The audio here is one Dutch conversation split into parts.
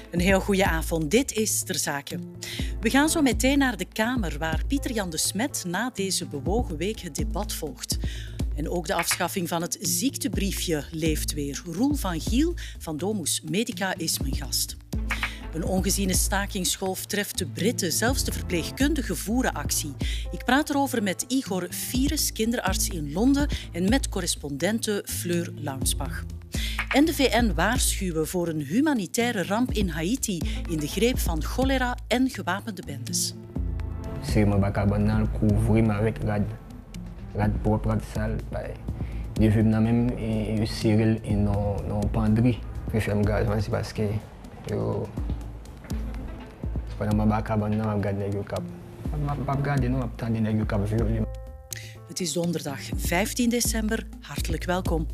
Een heel goede avond. Dit is Ter Zake. We gaan zo meteen naar de Kamer, waar Pieter-Jan de Smet na deze bewogen week het debat volgt. En ook de afschaffing van het ziektebriefje leeft weer. Roel van Giel van Domus Medica is mijn gast. Een ongeziene stakingsgolf treft de Britten. Zelfs de verpleegkundigen voeren actie. Ik praat erover met Igor Fires, kinderarts in Londen, en met correspondente Fleur Launsbach. En de VN waarschuwen voor een humanitaire ramp in Haiti in de greep van cholera en gewapende bendes. Serment bacabonal couvrir avec rad propre, rad sale. De vue na même et Cyril et non pandri. Préfère gaz c'est parce que yo pendant ma bacabonal m'a gardé le cap. M'a gardé non m'a tendé le cap violé. Het is donderdag 15 december. Hartelijk welkom.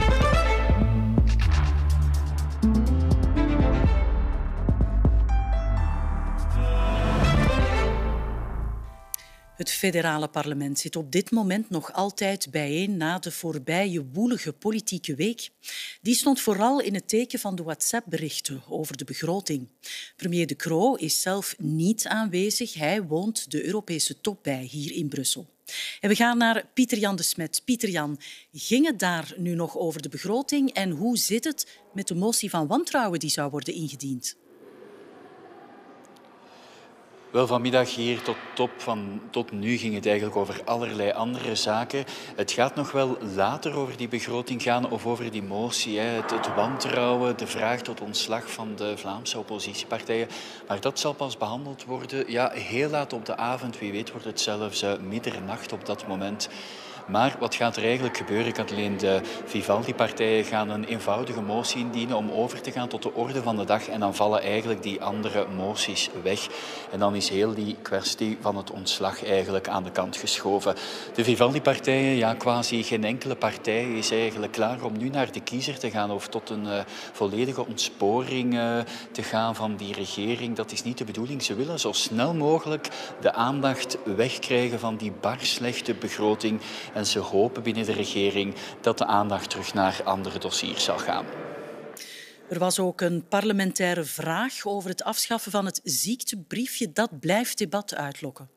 Het federale parlement zit op dit moment nog altijd bijeen na de voorbije woelige politieke week. Die stond vooral in het teken van de WhatsApp-berichten over de begroting. Premier De Croo is zelf niet aanwezig. Hij woont de Europese top bij hier in Brussel. En we gaan naar Pieter-Jan de Smet. Pieter-Jan, ging het daar nu nog over de begroting en hoe zit het met de motie van wantrouwen die zou worden ingediend? Wel, vanmiddag hier tot nu ging het eigenlijk over allerlei andere zaken. Het gaat nog wel later over die begroting gaan of over die motie. Het wantrouwen, de vraag tot ontslag van de Vlaamse oppositiepartijen. Maar dat zal pas behandeld worden heel laat op de avond. Wie weet wordt het zelfs middernacht op dat moment. Maar wat gaat er eigenlijk gebeuren? Ik had alleen de Vivaldi-partijen gaan een eenvoudige motie indienen om over te gaan tot de orde van de dag. En dan vallen eigenlijk die andere moties weg. En dan is heel die kwestie van het ontslag eigenlijk aan de kant geschoven. De Vivaldi-partijen, quasi geen enkele partij is eigenlijk klaar om nu naar de kiezer te gaan of tot een volledige ontsporing te gaan van die regering. Dat is niet de bedoeling. Ze willen zo snel mogelijk de aandacht wegkrijgen van die bar slechte begroting. En ze hopen binnen de regering dat de aandacht terug naar andere dossiers zal gaan. Er was ook een parlementaire vraag over het afschaffen van het ziektebriefje. Dat blijft debat uitlokken.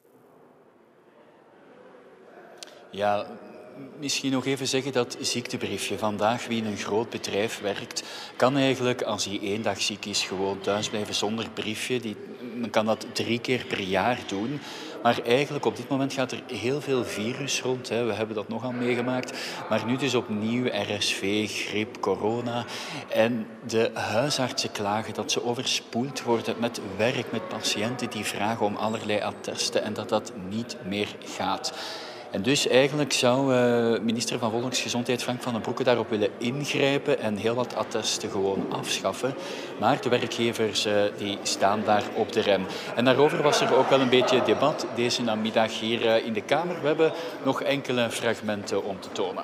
Ja, misschien nog even zeggen dat ziektebriefje. Vandaag, wie in een groot bedrijf werkt, kan eigenlijk, als hij 1 dag ziek is, gewoon thuis blijven zonder briefje. Men kan dat 3 keer per jaar doen. Maar eigenlijk op dit moment gaat er heel veel virus rond. We hebben dat nogal meegemaakt. Maar nu dus opnieuw RSV, griep, corona. En de huisartsen klagen dat ze overspoeld worden met werk, met patiënten die vragen om allerlei attesten en dat niet meer gaat. En dus eigenlijk zou minister van Volksgezondheid Frank van den Broeke daarop willen ingrijpen en heel wat attesten gewoon afschaffen. Maar de werkgevers die staan daar op de rem. En daarover was er ook wel een beetje debat deze namiddag hier in de Kamer. We hebben nog enkele fragmenten om te tonen.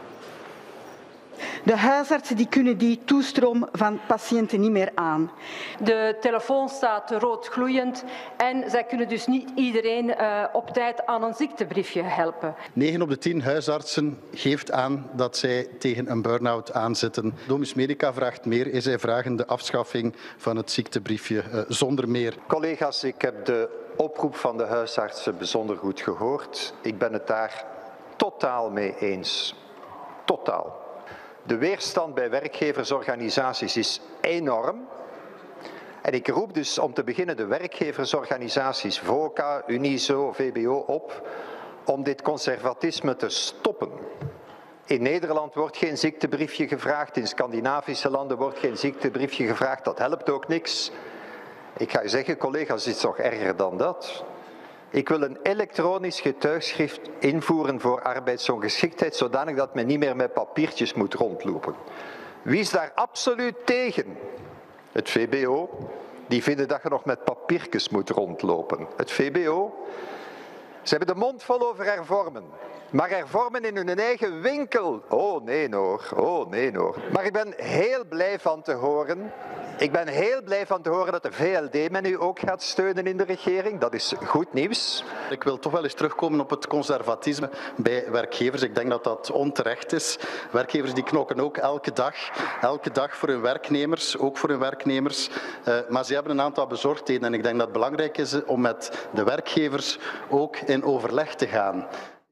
De huisartsen die kunnen die toestroom van patiënten niet meer aan. De telefoon staat rood gloeiend en zij kunnen dus niet iedereen op tijd aan een ziektebriefje helpen. 9 op de 10 huisartsen geeft aan dat zij tegen een burn-out aanzitten. Domus Medica vraagt meer. Zij vragen de afschaffing van het ziektebriefje zonder meer. Collega's, ik heb de oproep van de huisartsen bijzonder goed gehoord. Ik ben het daar totaal mee eens. Totaal. De weerstand bij werkgeversorganisaties is enorm. En ik roep dus om te beginnen de werkgeversorganisaties VOCA, Unizo, VBO op om dit conservatisme te stoppen. In Nederland wordt geen ziektebriefje gevraagd, in Scandinavische landen wordt geen ziektebriefje gevraagd, dat helpt ook niks. Ik ga u zeggen, collega's, het is nog erger dan dat. Ik wil een elektronisch getuigschrift invoeren voor arbeidsongeschiktheid, zodanig dat men niet meer met papiertjes moet rondlopen. Wie is daar absoluut tegen? Het VBO. Die vinden dat je nog met papiertjes moet rondlopen. Het VBO. Ze hebben de mond vol over hervormen. Maar hervormen in hun eigen winkel. Oh nee hoor, oh nee hoor. Maar ik ben heel blij van te horen Ik ben heel blij van te horen dat de VLD mij nu ook gaat steunen in de regering. Dat is goed nieuws. Ik wil toch wel eens terugkomen op het conservatisme bij werkgevers. Ik denk dat dat onterecht is. Werkgevers die knokken ook elke dag voor hun werknemers, ook voor hun werknemers. Maar ze hebben een aantal bezorgdheden en ik denk dat het belangrijk is om met de werkgevers ook in overleg te gaan.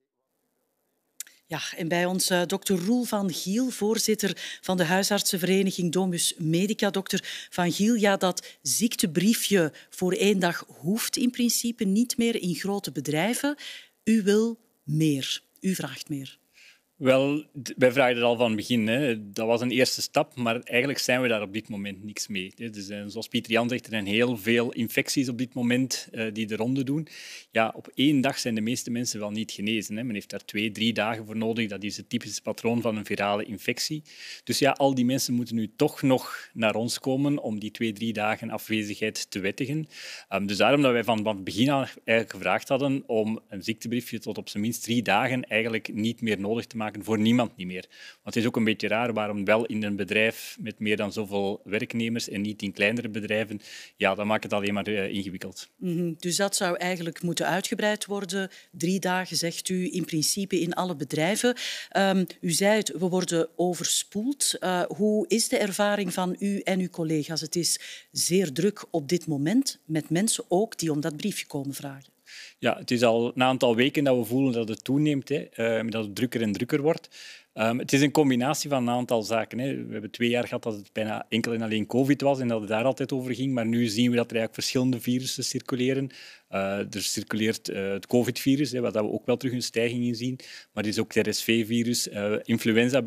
Ja, en bij ons dokter Roel van Giel, voorzitter van de huisartsenvereniging Domus Medica. Dokter van Giel, ja, dat ziektebriefje voor 1 dag hoeft in principe niet meer in grote bedrijven. U wil meer. U vraagt meer. Wel, wij vragen het al van het begin. Hè. Dat was een eerste stap, maar eigenlijk zijn we daar op dit moment niks mee. Er zijn, zoals Pieter Jan zegt, er zijn heel veel infecties op dit moment die de ronde doen. Ja, op 1 dag zijn de meeste mensen wel niet genezen. Hè. Men heeft daar 2-3 dagen voor nodig. Dat is het typische patroon van een virale infectie. Dus ja, al die mensen moeten nu toch nog naar ons komen om die 2-3 dagen afwezigheid te wettigen. Dus daarom dat wij van het begin aan eigenlijk gevraagd hadden om een ziektebriefje tot op zijn minst 3 dagen eigenlijk niet meer nodig te maken. Voor niemand niet meer. Want het is ook een beetje raar waarom wel in een bedrijf met meer dan zoveel werknemers en niet in kleinere bedrijven. Ja, dat maakt het alleen maar ingewikkeld. Dus dat zou eigenlijk moeten uitgebreid worden. 3 dagen, zegt u, in principe in alle bedrijven. U zei het, we worden overspoeld. Hoe is de ervaring van u en uw collega's? Het is zeer druk op dit moment, met mensen ook die om dat briefje komen vragen. Ja, het is al een aantal weken dat we voelen dat het toeneemt, dat het drukker en drukker wordt. Het is een combinatie van een aantal zaken. Hè. We hebben 2 jaar gehad dat het bijna enkel en alleen COVID was en dat het daar altijd over ging. Maar nu zien we dat er eigenlijk verschillende virussen circuleren. Er circuleert het COVID-virus, wat we ook wel terug een stijging in zien. Maar er is ook het RSV-virus. Influenza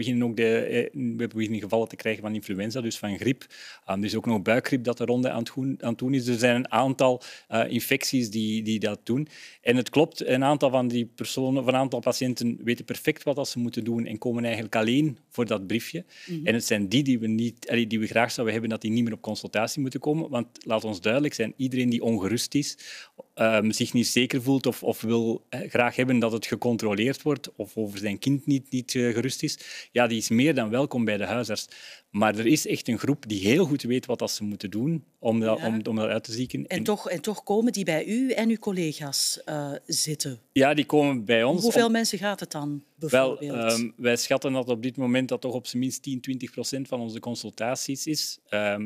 we beginnen gevallen te krijgen van influenza, dus van griep. Er is ook nog buikgriep dat de ronde aan het doen is. Er zijn een aantal infecties die dat doen. En het klopt, een aantal van die personen, of een aantal patiënten weten perfect wat ze moeten doen en komen eigenlijk alleen voor dat briefje. En het zijn die we graag zouden hebben dat die niet meer op consultatie moeten komen. Want laat ons duidelijk zijn, iedereen die ongerust is, zich niet zeker voelt of wil graag hebben dat het gecontroleerd wordt of over zijn kind niet gerust is, ja, die is meer dan welkom bij de huisarts. Maar er is echt een groep die heel goed weet wat ze moeten doen om dat uit te zieken. En toch komen die bij u en uw collega's zitten? Ja, die komen bij ons. Hoeveel mensen gaat het dan bijvoorbeeld? Wel, wij schatten dat op dit moment dat toch op zijn minst 10-20% van onze consultaties is.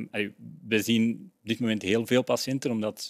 We zien op dit moment heel veel patiënten, omdat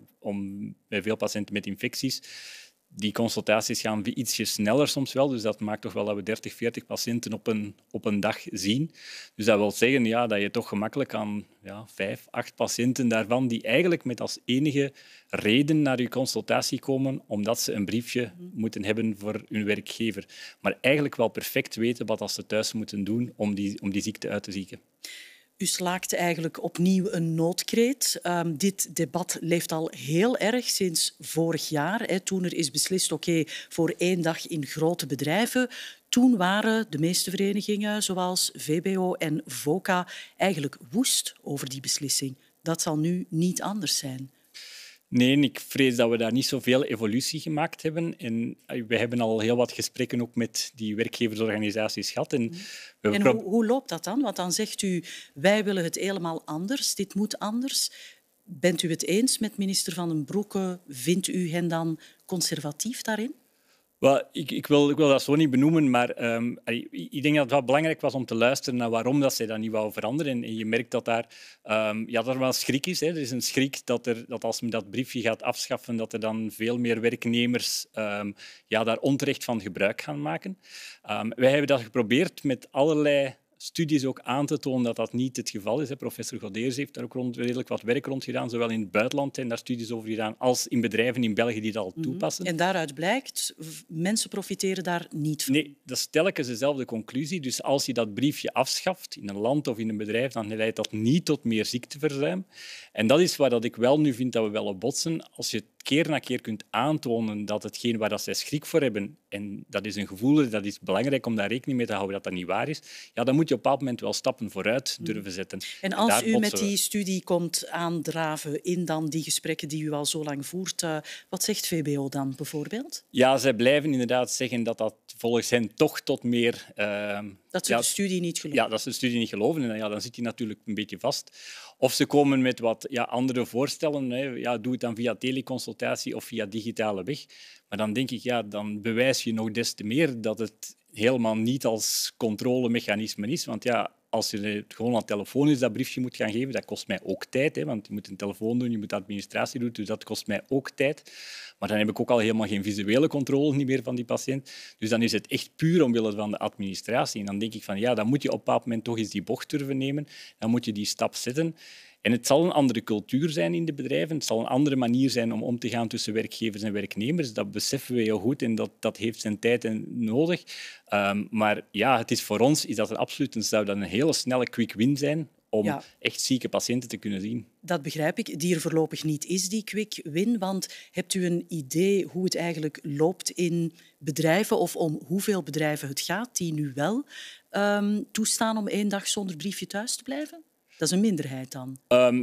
bij veel patiënten met infecties die consultaties gaan ietsje sneller soms wel. Dus dat maakt toch wel dat we 30, 40 patiënten op een dag zien. Dus dat wil zeggen dat je toch gemakkelijk aan 5, 8 patiënten daarvan die eigenlijk met als enige reden naar je consultatie komen omdat ze een briefje moeten hebben voor hun werkgever. Maar eigenlijk wel perfect weten wat ze thuis moeten doen om die ziekte uit te zieken. U slaakt eigenlijk opnieuw een noodkreet. Dit debat leeft al heel erg sinds vorig jaar. Toen er is beslist, voor 1 dag in grote bedrijven. Toen waren de meeste verenigingen, zoals VBO en VOCA, eigenlijk woest over die beslissing. Dat zal nu niet anders zijn. Nee, ik vrees dat we daar niet zoveel evolutie gemaakt hebben. En we hebben al heel wat gesprekken ook met die werkgeversorganisaties gehad. Hoe loopt dat dan? Want dan zegt u, wij willen het helemaal anders, dit moet anders. Bent u het eens met minister Van den Broeke? Vindt u hen dan conservatief daarin? Well, ik wil dat zo niet benoemen, maar ik denk dat het wel belangrijk was om te luisteren naar waarom dat zij dat niet wou veranderen. En je merkt dat daar wel schrik is. Hè. Er is een schrik dat als men dat briefje gaat afschaffen, dat er dan veel meer werknemers daar onterecht van gebruik gaan maken. Wij hebben dat geprobeerd met allerlei studies ook aan te tonen dat dat niet het geval is. Professor Godeers heeft daar ook redelijk wat werk rond gedaan. Zowel in het buitenland zijn daar studies over gedaan als in bedrijven in België die dat al toepassen. En daaruit blijkt, mensen profiteren daar niet van. Nee, dat is telkens dezelfde conclusie. Dus als je dat briefje afschaft in een land of in een bedrijf, dan leidt dat niet tot meer ziekteverzuim. En dat is waar ik wel nu vind dat we wel op botsen. Als je keer na keer kunt aantonen dat hetgeen waar dat zij schrik voor hebben, en dat is een gevoel, dat is belangrijk om daar rekening mee te houden dat dat niet waar is, ja, dan moet je op een bepaald moment wel stappen vooruit durven zetten. En als u met die studie komt aandraven in dan die gesprekken die u al zo lang voert, wat zegt VBO dan bijvoorbeeld? Ja, zij blijven inderdaad zeggen dat dat volgens hen toch tot meer... dat ze de studie niet geloven. Ja, dat ze de studie niet geloven. En dan zit hij natuurlijk een beetje vast. Of ze komen met wat andere voorstellen. Hè. Ja, doe het dan via teleconsultatie of via digitale weg. Maar dan denk ik, dan bewijs je nog des te meer dat het helemaal niet als controlemechanisme is. Want ja, als je gewoon aan telefonisch dat briefje moet gaan geven, dat kost mij ook tijd. Hè, want je moet een telefoon doen, je moet administratie doen, dus dat kost mij ook tijd. Maar dan heb ik ook al helemaal geen visuele controle niet meer van die patiënt. Dus dan is het echt puur omwille van de administratie. En dan denk ik van, dan moet je op een bepaald moment toch eens die bocht durven nemen. Dan moet je die stap zetten. En het zal een andere cultuur zijn in de bedrijven. Het zal een andere manier zijn om te gaan tussen werkgevers en werknemers. Dat beseffen we heel goed en dat heeft zijn tijd nodig. Maar ja, het is voor ons is dat er absoluut zou dat een hele snelle quick win zijn om echt zieke patiënten te kunnen zien. Dat begrijp ik. Die er voorlopig niet is, die quick win. Want hebt u een idee hoe het eigenlijk loopt in bedrijven of om hoeveel bedrijven het gaat die nu wel toestaan om 1 dag zonder briefje thuis te blijven? Dat is een minderheid dan.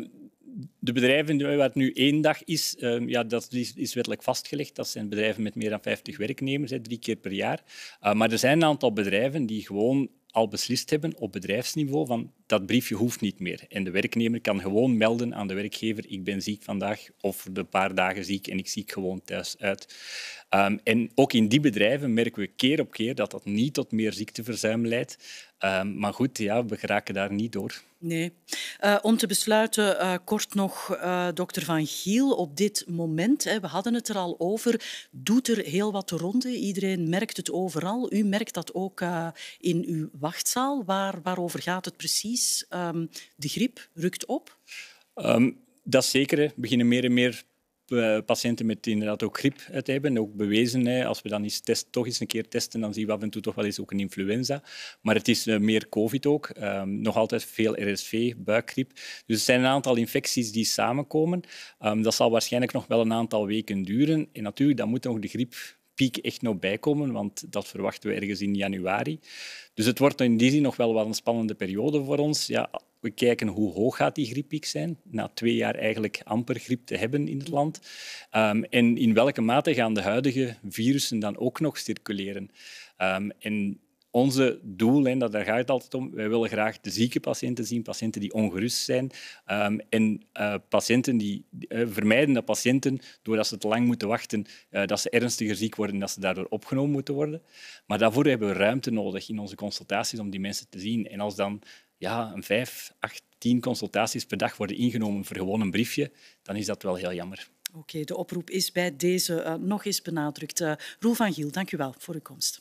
De bedrijven waar het nu 1 dag is, dat is wettelijk vastgelegd. Dat zijn bedrijven met meer dan 50 werknemers, 3 keer per jaar. Maar er zijn een aantal bedrijven die gewoon al beslist hebben op bedrijfsniveau van dat briefje hoeft niet meer. En de werknemer kan gewoon melden aan de werkgever ik ben ziek vandaag of een paar dagen ziek en ik zie gewoon thuis uit. En ook in die bedrijven merken we keer op keer dat dat niet tot meer ziekteverzuim leidt. Maar goed, we geraken daar niet door. Nee. Om te besluiten, kort nog, dokter Van Giel, op dit moment, we hadden het er al over, doet er heel wat de ronde. Iedereen merkt het overal. U merkt dat ook in uw wachtzaal. Waarover gaat het precies? De griep rukt op? Dat is zeker. We beginnen meer en meer patiënten met inderdaad ook griep te hebben. Ook bewezen, als we dan toch eens een keer testen, dan zien we af en toe toch wel eens ook een influenza. Maar het is meer COVID ook. Nog altijd veel RSV, buikgriep. Dus er zijn een aantal infecties die samenkomen. Dat zal waarschijnlijk nog wel een aantal weken duren. En natuurlijk, dan moet nog de grieppiek echt nog bijkomen, want dat verwachten we ergens in januari. Dus het wordt in die zin nog wel een spannende periode voor ons. Ja, we kijken hoe hoog gaat die grieppiek zijn. Na 2 jaar eigenlijk amper griep te hebben in het land. En in welke mate gaan de huidige virussen dan ook nog circuleren. En onze doel, en daar gaat het altijd om, wij willen graag de zieke patiënten zien, patiënten die ongerust zijn. En patiënten die vermijden dat patiënten, doordat ze te lang moeten wachten, dat ze ernstiger ziek worden en dat ze daardoor opgenomen moeten worden. Maar daarvoor hebben we ruimte nodig in onze consultaties om die mensen te zien. En als dan 5, 8, 10 consultaties per dag worden ingenomen voor gewoon een briefje, dan is dat wel heel jammer. Oké, de oproep is bij deze nog eens benadrukt. Roel van Giel, dank u wel voor uw komst.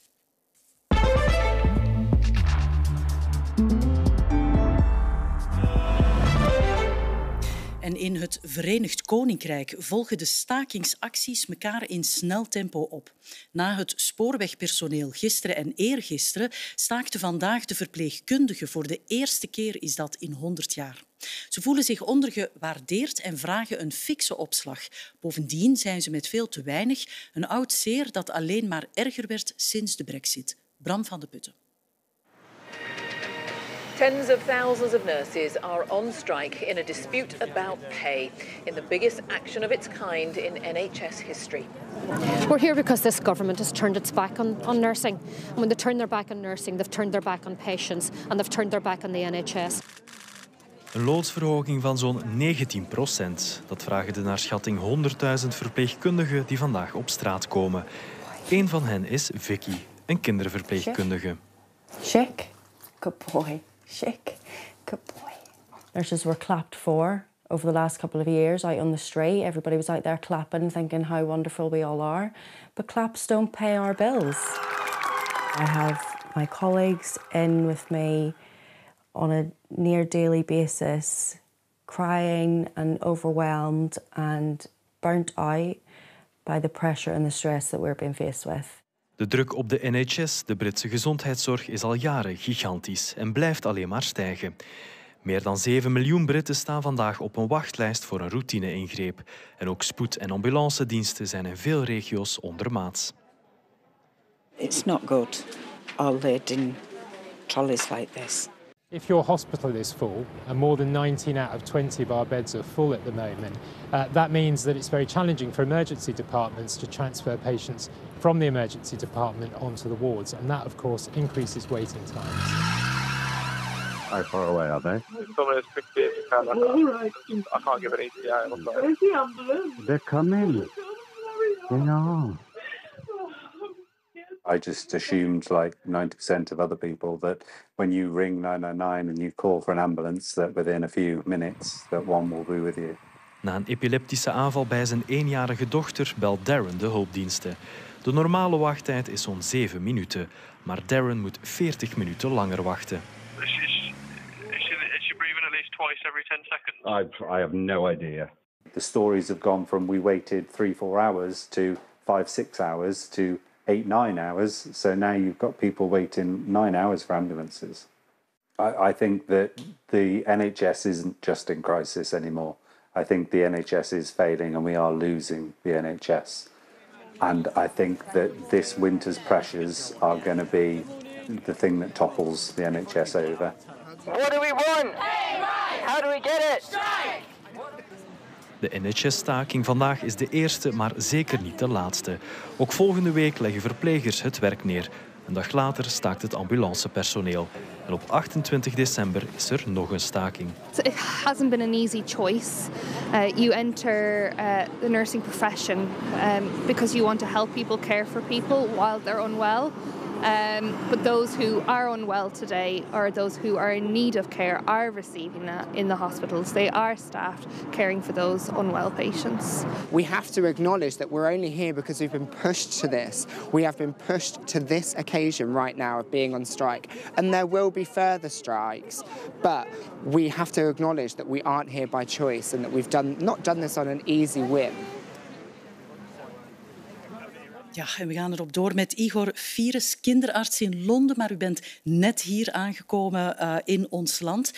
En in het Verenigd Koninkrijk volgen de stakingsacties elkaar in snel tempo op. Na het spoorwegpersoneel gisteren en eergisteren staakten vandaag de verpleegkundigen. Voor de eerste keer is dat in 100 jaar. Ze voelen zich ondergewaardeerd en vragen een fikse opslag. Bovendien zijn ze met veel te weinig, een oud zeer dat alleen maar erger werd sinds de Brexit. Bram van de Putten. Tens of thousands of nurses are on strike in a dispute about pay, in the biggest action of its kind in NHS history. We're here because this government has turned its back on nursing. And when they turn their back on nursing, they've turned their back on patients and they've turned their back on the NHS. Een loonsverhoging van zo'n 19%. Dat vragen de naar schatting 100.000 verpleegkundigen die vandaag op straat komen. Eén van hen is Vicky, een kinderverpleegkundige. Chic, good boy. Chic, good boy. Nurses were clapped for over the last couple of years out on the street. Everybody was out there clapping, thinking how wonderful we all are. But claps don't pay our bills. I have my colleagues in with me on a near daily basis, crying and overwhelmed and burnt out by the pressure and the stress that we're being faced with. De druk op de NHS, de Britse gezondheidszorg, is al jaren gigantisch en blijft alleen maar stijgen. Meer dan 7 miljoen Britten staan vandaag op een wachtlijst voor een routine-ingreep. En ook spoed- en ambulancediensten zijn in veel regio's ondermaats. It's not good, all loading trolleys like this. If your hospital is full, and more than 19 out of 20 of our beds are full at the moment, that means that it's very challenging for emergency departments to transfer patients from the emergency department onto the wards, and that, of course, increases waiting times. How far away are they? Come as quickly as you can. I can't give an ETA. Where's the ambulance? They're coming. They are. I just assumed, like 90% of other people, that when you ring 999 and you call for an ambulance, that within a few minutes that one will be with you. Na een epileptische aanval bij zijn 1-jarige dochter belt Darren de hulpdiensten. De normale wachttijd is zo'n 7 minuten, maar Darren moet 40 minuten langer wachten. Is she breathing at least twice every 10 seconds? I have no idea. The stories have gone from we waited 3-4 hours to 5-6 hours to 8-9 hours. So now you've got people waiting 9 hours for ambulances. I think that the NHS isn't just in crisis anymore. I think the NHS is failing and we are losing the NHS. And I think that this winter's pressures are going to be the thing that topples the NHS over. What do we want? How do we get it? De NHS-staking vandaag is de eerste, maar zeker niet de laatste. Ook volgende week leggen verplegers het werk neer. Een dag later staakt het ambulancepersoneel. En op 28 december is er nog een staking. It hasn't been an easy choice. You enter the nursing profession because you want to help people, care for people while they're unwell. But those who are unwell today or those who are in need of care are receiving that in the hospitals. They are staffed caring for those unwell patients. We have to acknowledge that we're only here because we've been pushed to this. We have been pushed to this occasion right now of being on strike. And there will be further strikes. But we have to acknowledge that we aren't here by choice and that we've not done this on an easy whim. Ja, en we gaan erop door met Igor Fires, kinderarts in Londen. Maar u bent net hier aangekomen in ons land.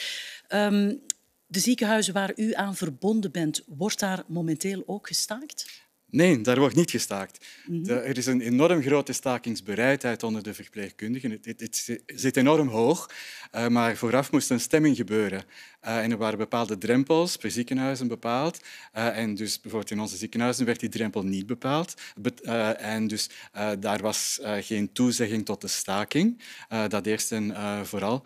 De ziekenhuizen waar u aan verbonden bent, wordt daar momenteel ook gestaakt? Nee, daar wordt niet gestaakt. Er is een enorm grote stakingsbereidheid onder de verpleegkundigen. Het zit enorm hoog, maar vooraf moest een stemming gebeuren. En er waren bepaalde drempels per ziekenhuizen bepaald. En dus bijvoorbeeld in onze ziekenhuizen werd die drempel niet bepaald. En dus daar was geen toezegging tot de staking. Dat eerst en vooral.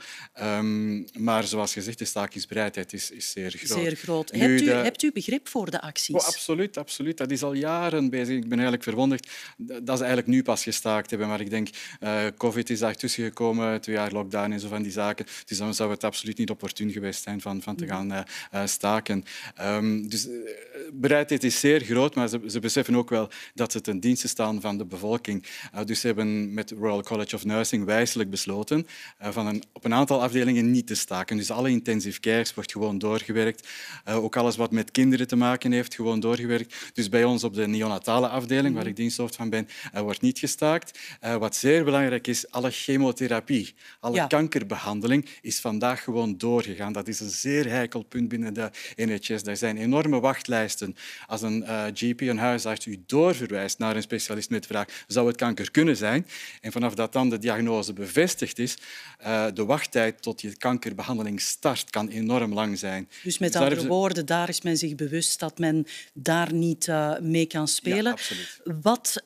Maar zoals gezegd, de stakingsbereidheid is zeer groot. Zeer groot. Nu, hebt u begrip voor de acties? Oh, absoluut, absoluut. Dat is al jaren bezig. Ik ben eigenlijk verwonderd dat ze eigenlijk nu pas gestaakt hebben. Maar ik denk, COVID is daartussen gekomen, 2 jaar lockdown en zo van die zaken. Dus dan zou het absoluut niet opportun geweest zijn van te gaan staken. Dus bereidheid is zeer groot, maar ze beseffen ook wel dat ze ten dienste staan van de bevolking. Dus ze hebben met Royal College of Nursing wijselijk besloten op een aantal afdelingen niet te staken. Dus alle intensive cares wordt gewoon doorgewerkt. Ook alles wat met kinderen te maken heeft, gewoon doorgewerkt. Dus bij ons op de neonatale afdeling, waar ik diensthoofd van ben, wordt niet gestaakt. Wat zeer belangrijk is, alle chemotherapie, alle kankerbehandeling is vandaag gewoon doorgegaan. Dat is een zeer heikel punt binnen de NHS. Er zijn enorme wachtlijsten. Als een GP, een huisarts, u doorverwijst naar een specialist met de vraag, zou het kanker kunnen zijn? En vanaf dat dan de diagnose bevestigd is, de wachttijd tot je kankerbehandeling start kan enorm lang zijn. Dus met andere woorden, daar is men zich bewust dat men daar niet mee kan spelen. Ja, absoluut. Wat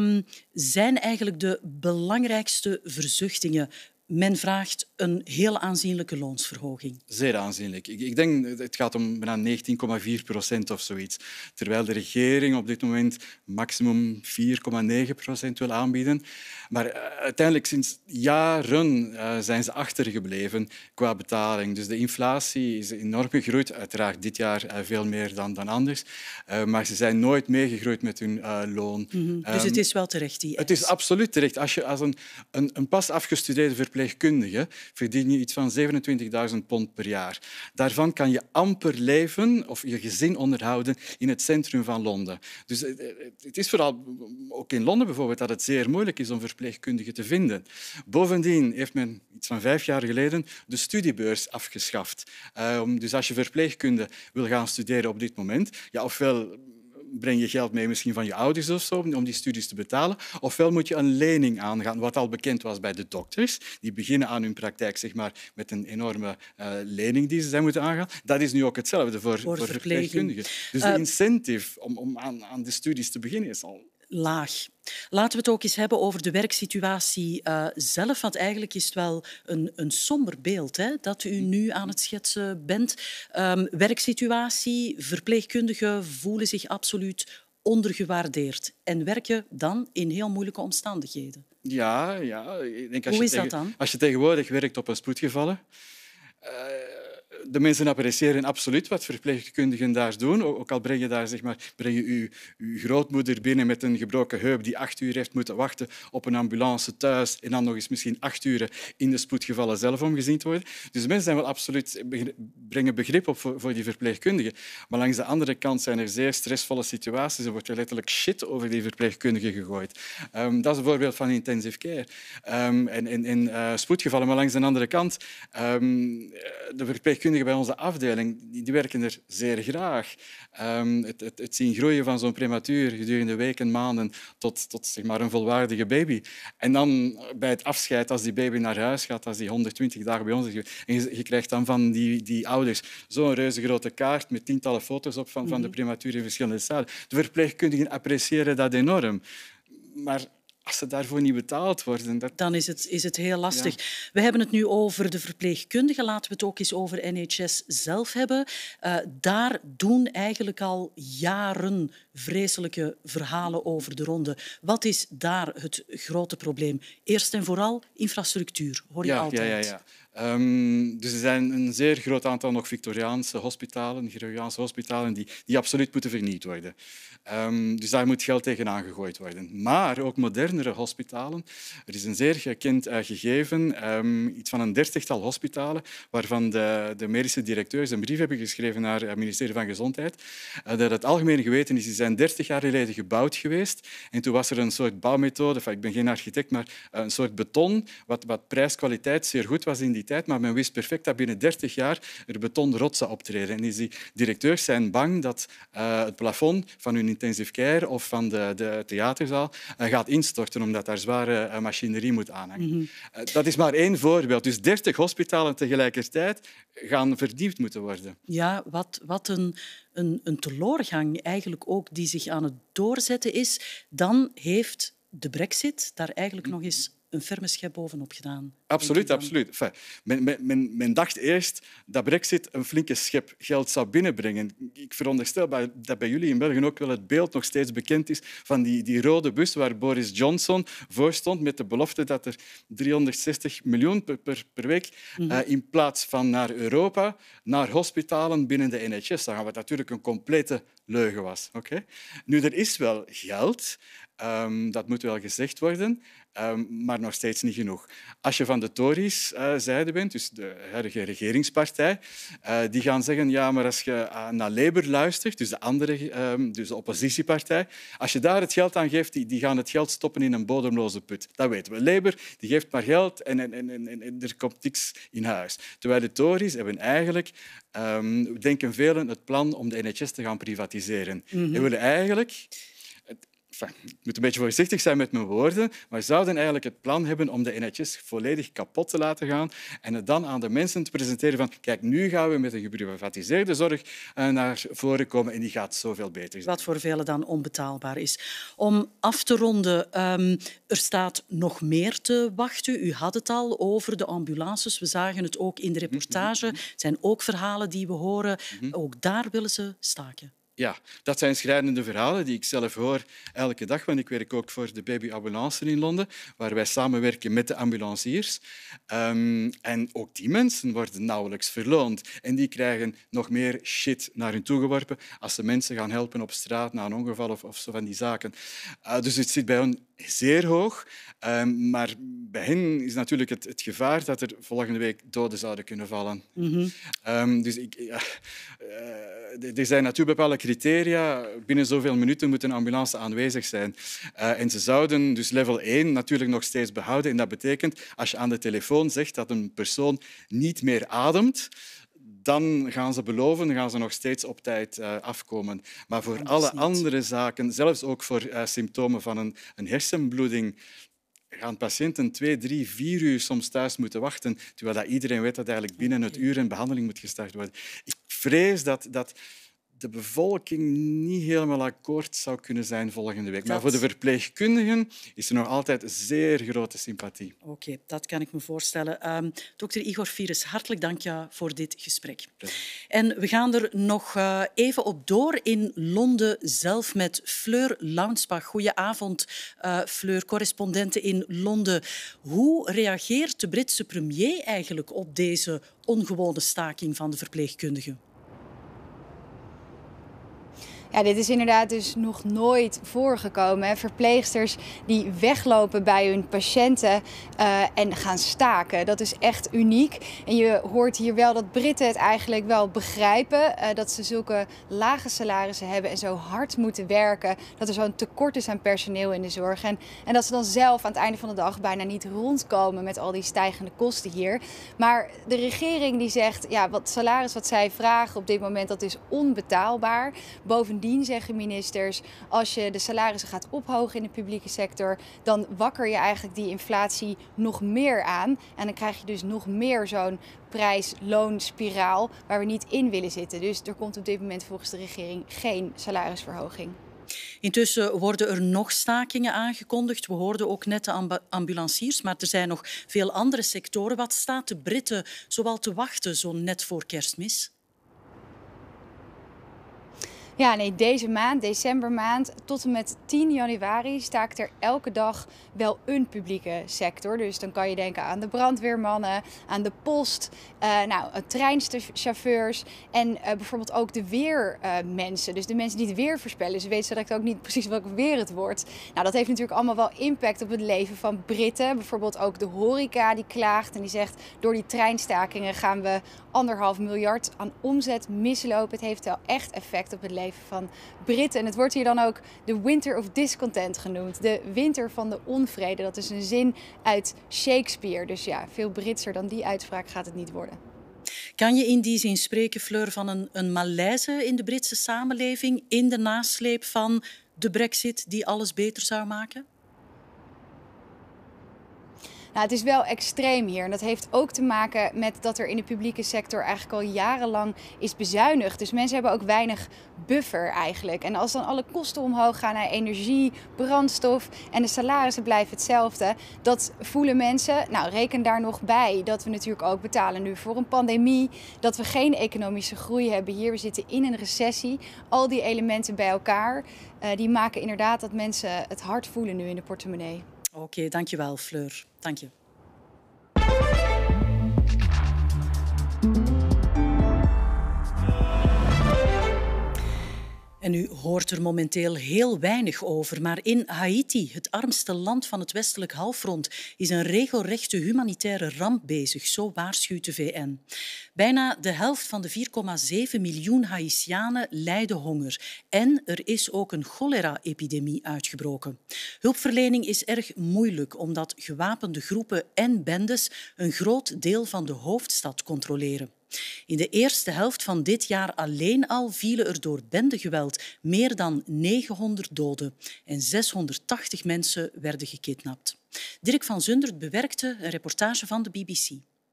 zijn eigenlijk de belangrijkste verzuchtingen? Men vraagt een heel aanzienlijke loonsverhoging. Zeer aanzienlijk. Ik denk het gaat om bijna 19,4% of zoiets. Terwijl de regering op dit moment maximum 4,9% wil aanbieden. Maar uiteindelijk sinds jaren zijn ze achtergebleven qua betaling. Dus de inflatie is enorm gegroeid. Uiteraard dit jaar veel meer dan anders. Maar ze zijn nooit meegegroeid met hun loon. Dus het is wel terecht, die eis. Het is absoluut terecht. Als een pas afgestudeerde verpleegkundige verpleegkundige verdien je iets van 27.000 pond per jaar. Daarvan kan je amper leven of je gezin onderhouden in het centrum van Londen. Dus het is vooral, ook in Londen bijvoorbeeld, dat het zeer moeilijk is om verpleegkundigen te vinden. Bovendien heeft men iets van 5 jaar geleden de studiebeurs afgeschaft. Dus als je verpleegkunde wil gaan studeren op dit moment, ja, ofwel breng je geld mee misschien van je ouders of zo, om die studies te betalen. Ofwel moet je een lening aangaan, wat al bekend was bij de dokters. Die beginnen aan hun praktijk zeg maar, met een enorme lening die ze moeten aangaan. Dat is nu ook hetzelfde voor verpleegkundigen. Dus de incentive om aan de studies te beginnen is al laag. Laten we het ook eens hebben over de werksituatie zelf, want eigenlijk is het wel een somber beeld hè, dat u nu aan het schetsen bent. Werksituatie, verpleegkundigen voelen zich absoluut ondergewaardeerd en werken dan in heel moeilijke omstandigheden. Ja. Ik denk Hoe is dat dan? Als je tegenwoordig werkt op een spoedgevallen, de mensen appreciëren absoluut wat verpleegkundigen daar doen. Ook al breng je daar breng je uw grootmoeder binnen met een gebroken heup die 8 uur heeft moeten wachten op een ambulance thuis en dan nog eens misschien 8 uur in de spoedgevallen zelf omgezien te worden. Dus de mensen zijn wel absoluut, brengen begrip op voor die verpleegkundigen. Maar langs de andere kant zijn er zeer stressvolle situaties. Er wordt er letterlijk shit over die verpleegkundigen gegooid. Dat is een voorbeeld van intensive care. En spoedgevallen. Maar langs de andere kant, de verpleegkundigen bij onze afdeling, die werken er zeer graag. Het zien groeien van zo'n prematuur gedurende weken, maanden, tot zeg maar een volwaardige baby. En dan bij het afscheid, als die baby naar huis gaat, als die 120 dagen bij ons is, en je krijgt dan van die ouders zo'n reuze grote kaart met tientallen foto's op van de prematuur in verschillende zalen. De verpleegkundigen appreciëren dat enorm. Maar als ze daarvoor niet betaald worden... Dan is het heel lastig. Ja. We hebben het nu over de verpleegkundigen. Laten we het ook eens over NHS zelf hebben. Daar doen eigenlijk al jaren vreselijke verhalen over de ronde. Wat is daar het grote probleem? Eerst en vooral infrastructuur, hoor je altijd. Ja. Dus er zijn een zeer groot aantal nog Victoriaanse hospitalen, chirurgische hospitalen, die absoluut moeten vernieuwd worden. Dus daar moet geld tegenaan gegooid worden. Maar ook modernere hospitalen. Er is een zeer gekend gegeven, iets van een 30-tal hospitalen, waarvan de medische directeurs een brief hebben geschreven naar het ministerie van Gezondheid, dat het algemeen geweten is, die zijn 30 jaar geleden gebouwd geweest. En toen was er een soort bouwmethode, ik ben geen architect, maar een soort beton, wat prijs-kwaliteit zeer goed was in die tijd, maar men wist perfect dat binnen 30 jaar er betonrotsen optreden. En die directeurs zijn bang dat het plafond van hun intensive care of van de theaterzaal gaat instorten, omdat daar zware machinerie moet aanhangen. Dat is maar één voorbeeld. Dus 30 hospitalen tegelijkertijd gaan vernieuwd moeten worden. Ja, wat een teloorgang eigenlijk ook die zich aan het doorzetten is. Dan heeft de Brexit daar eigenlijk nog eens een ferme schep bovenop gedaan. Absoluut. Enfin, men dacht eerst dat Brexit een flinke schep geld zou binnenbrengen. Ik veronderstel dat bij jullie in België ook wel het beeld nog steeds bekend is van die rode bus waar Boris Johnson voor stond met de belofte dat er 360 miljoen per week in plaats van naar Europa, naar hospitalen binnen de NHS zou gaan, wat natuurlijk een complete leugen was. Okay? Nu, er is wel geld, dat moet wel gezegd worden, maar nog steeds niet genoeg. Als je van de Tories zijde bent, dus de huidige regeringspartij, die gaan zeggen, ja, maar als je naar Labour luistert, dus dus de oppositiepartij, als je daar het geld aan geeft, die gaan het geld stoppen in een bodemloze put. Dat weten we. Labour die geeft maar geld en er komt niks in huis. Terwijl de Tories hebben eigenlijk, denken velen, het plan om de NHS te gaan privatiseren. En willen eigenlijk... Ik moet een beetje voorzichtig zijn met mijn woorden, maar zouden eigenlijk het plan hebben om de NHS volledig kapot te laten gaan en het dan aan de mensen te presenteren van kijk, nu gaan we met een geprivatiseerde zorg naar voren komen en die gaat zoveel beter zijn. Wat voor velen dan onbetaalbaar is. Om af te ronden, er staat nog meer te wachten. U had het al over de ambulances. We zagen het ook in de reportage. Het zijn ook verhalen die we horen. Ook daar willen ze staken. Ja, dat zijn schrijnende verhalen die ik zelf hoor elke dag, want ik werk ook voor de babyambulance in Londen, waar wij samenwerken met de ambulanciers. En ook die mensen worden nauwelijks verloond. En die krijgen nog meer shit naar hun toegeworpen als ze mensen gaan helpen op straat na een ongeval of zo van die zaken. Dus het zit bij hen zeer hoog. Maar bij hen is natuurlijk het gevaar dat er volgende week doden zouden kunnen vallen. Dus er zijn natuurlijk bepaalde criteria. Binnen zoveel minuten moet een ambulance aanwezig zijn. En ze zouden dus level 1 natuurlijk nog steeds behouden. En dat betekent, als je aan de telefoon zegt dat een persoon niet meer ademt, dan gaan ze beloven, dan gaan ze nog steeds op tijd afkomen. Maar voor alle andere zaken, zelfs ook voor symptomen van een hersenbloeding, gaan patiënten 2, 3, 4 uur soms thuis moeten wachten, terwijl dat iedereen weet dat eigenlijk binnen het uur een behandeling moet gestart worden. Ik vrees dat de bevolking niet helemaal akkoord zou kunnen zijn volgende week. Maar voor de verpleegkundigen is er nog altijd zeer grote sympathie. Oké, dat kan ik me voorstellen. Dokter Igor Fires, hartelijk dank je voor dit gesprek. En we gaan er nog even op door in Londen zelf met Fleur Launsbach. Goedenavond, Fleur, correspondente in Londen. Hoe reageert de Britse premier eigenlijk op deze ongewone staking van de verpleegkundigen? Ja, dit is inderdaad dus nog nooit voorgekomen. Verpleegsters die weglopen bij hun patiënten en gaan staken. Dat is echt uniek. En je hoort hier wel dat Britten het eigenlijk wel begrijpen. Dat ze zulke lage salarissen hebben en zo hard moeten werken. Dat er zo'n tekort is aan personeel in de zorg. En dat ze dan zelf aan het einde van de dag bijna niet rondkomen met al die stijgende kosten hier. Maar de regering die zegt, ja, wat salaris wat zij vragen op dit moment, dat is onbetaalbaar. Bovendien zeggen ministers, als je de salarissen gaat ophogen in de publieke sector, dan wakker je eigenlijk die inflatie nog meer aan. En dan krijg je dus nog meer zo'n prijs-loonspiraal waar we niet in willen zitten. Dus er komt op dit moment volgens de regering geen salarisverhoging. Intussen worden er nog stakingen aangekondigd. We hoorden ook net de ambulanciers, maar er zijn nog veel andere sectoren. Wat staat de Britten zoal te wachten, zo net voor Kerstmis? Ja, nee, deze maand, decembermaand, tot en met 10 januari staakt er elke dag wel een publieke sector. Dus dan kan je denken aan de brandweermannen, aan de post, treinchauffeurs en bijvoorbeeld ook de weermensen. Dus de mensen die het weer voorspellen. Ze weten direct ook niet precies welk weer het wordt. Nou, dat heeft natuurlijk allemaal wel impact op het leven van Britten. Bijvoorbeeld ook de horeca die klaagt en die zegt, door die treinstakingen gaan we 1,5 miljard aan omzet mislopen. Het heeft wel echt effect op het leven van Britten. En het wordt hier dan ook de Winter of Discontent genoemd. De winter van de onvrede. Dat is een zin uit Shakespeare. Dus ja, veel Britser dan die uitspraak gaat het niet worden. Kan je in die zin spreken, Fleur, van een malaise in de Britse samenleving in de nasleep van de Brexit die alles beter zou maken? Nou, het is wel extreem hier en dat heeft ook te maken met dat er in de publieke sector eigenlijk al jarenlang is bezuinigd. Dus mensen hebben ook weinig buffer eigenlijk. En als dan alle kosten omhoog gaan naar energie, brandstof en de salarissen blijven hetzelfde, dat voelen mensen. Nou, reken daar nog bij dat we natuurlijk ook betalen nu voor een pandemie, dat we geen economische groei hebben hier. We zitten in een recessie. Al die elementen bij elkaar, die maken inderdaad dat mensen het hard voelen nu in de portemonnee. Oké, dankjewel Fleur. Dank je. En u hoort er momenteel heel weinig over. Maar in Haiti, het armste land van het westelijk halfrond, is een regelrechte humanitaire ramp bezig, zo waarschuwt de VN. Bijna de helft van de 4,7 miljoen Haitianen lijden honger. En er is ook een cholera-epidemie uitgebroken. Hulpverlening is erg moeilijk, omdat gewapende groepen en bendes een groot deel van de hoofdstad controleren. In de eerste helft van dit jaar alleen al vielen er door bendegeweld meer dan 900 doden en 680 mensen werden gekidnapt. Dirk van Zundert bewerkte een reportage van de BBC.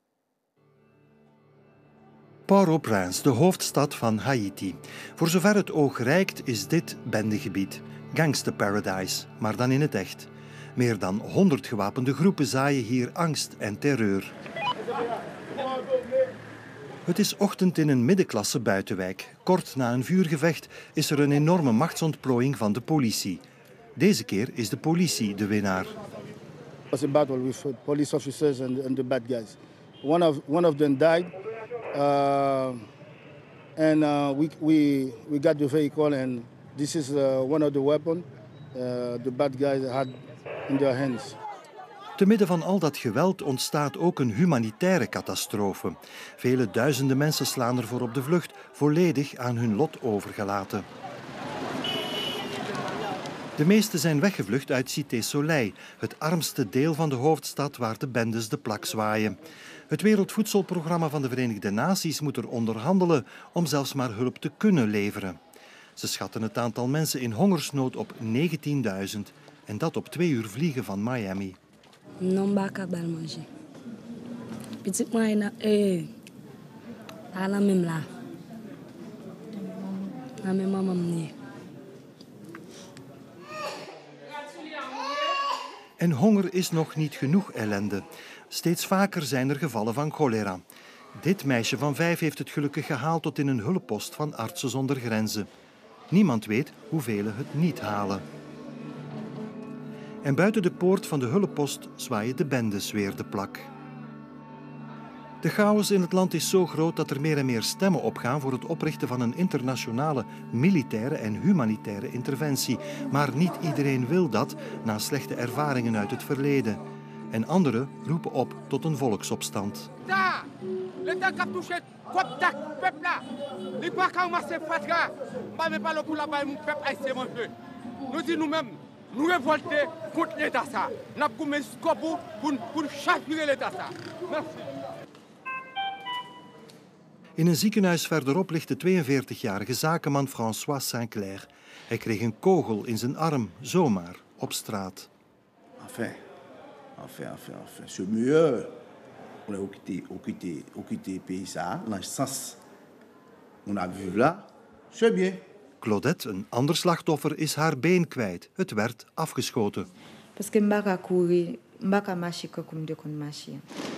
Port-au-Prince, de hoofdstad van Haiti. Voor zover het oog reikt is dit bendegebied. Gangster Paradise, maar dan in het echt. Meer dan 100 gewapende groepen zaaien hier angst en terreur. Het is ochtend in een middenklasse buitenwijk. Kort na een vuurgevecht is er een enorme machtsontplooiing van de politie. Deze keer is de politie de winnaar. It was a battle with police officers and the bad guys. One of them died, we got the vehicle and this is one of the weapons. The bad guys had in their hands. Te midden van al dat geweld ontstaat ook een humanitaire catastrofe. Vele duizenden mensen slaan ervoor op de vlucht, volledig aan hun lot overgelaten. De meesten zijn weggevlucht uit Cité Soleil, het armste deel van de hoofdstad waar de bendes de plak zwaaien. Het Wereldvoedselprogramma van de Verenigde Naties moet er onderhandelen om zelfs maar hulp te kunnen leveren. Ze schatten het aantal mensen in hongersnood op 19.000 en dat op 2 uur vliegen van Miami. Non baka bal manger. Petit moi na ala même là. Na même maman. En honger is nog niet genoeg ellende. Steeds vaker zijn er gevallen van cholera. Dit meisje van 5 heeft het gelukkig gehaald tot in een hulppost van Artsen zonder Grenzen. Niemand weet hoeveel het niet halen. En buiten de poort van de hulppost zwaaien de bendes weer de plak. De chaos in het land is zo groot dat er meer en meer stemmen opgaan voor het oprichten van een internationale militaire en humanitaire interventie. Maar niet iedereen wil dat na slechte ervaringen uit het verleden. En anderen roepen op tot een volksopstand. Nous révolter contre l'État. Nous avons mis pour chavirer l'État. Merci. In een ziekenhuis verderop ligt de 42-jarige zakenman François Sinclair. Hij kreeg een kogel in zijn arm, zomaar, op straat. Enfin. C'est mieux. On a occupé pays ça, l'instance. On a vu là, c'est bien. Claudette, een ander slachtoffer, is haar been kwijt. Het werd afgeschoten. Parce que mbaka courir, mbaka marcher comme de kon marcher.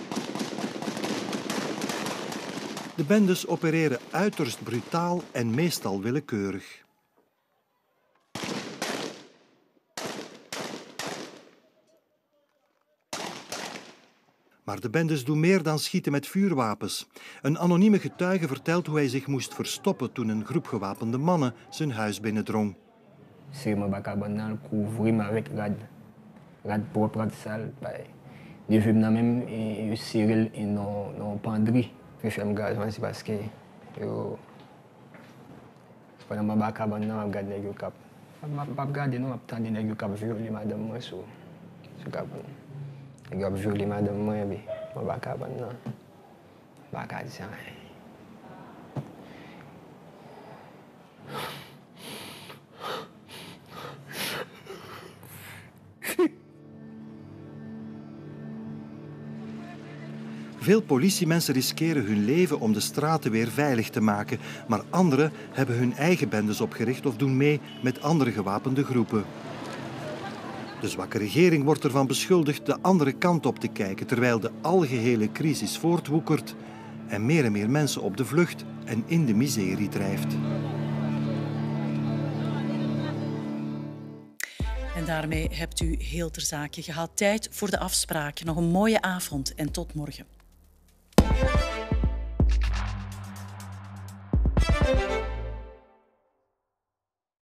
De bendes opereren uiterst brutaal en meestal willekeurig. Maar de bendes doen meer dan schieten met vuurwapens. Een anonieme getuige vertelt hoe hij zich moest verstoppen toen een groep gewapende mannen zijn huis binnendrong. Ik heb jullie maar de mooie bij, maar baka banana, baka zijn. Veel politiemensen riskeren hun leven om de straten weer veilig te maken, maar anderen hebben hun eigen bendes opgericht of doen mee met andere gewapende groepen. De zwakke regering wordt ervan beschuldigd de andere kant op te kijken, terwijl de algehele crisis voortwoekert en meer mensen op de vlucht en in de miserie drijft. En daarmee hebt u heel ter zake gehad. Tijd voor de afspraak. Nog een mooie avond en tot morgen.